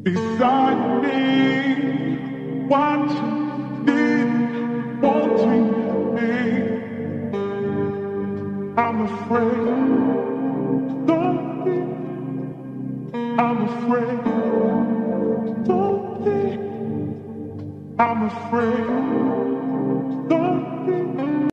beside me, watching me, wanting me. I'm afraid, don't be. I'm afraid, don't be. I'm afraid, don't be.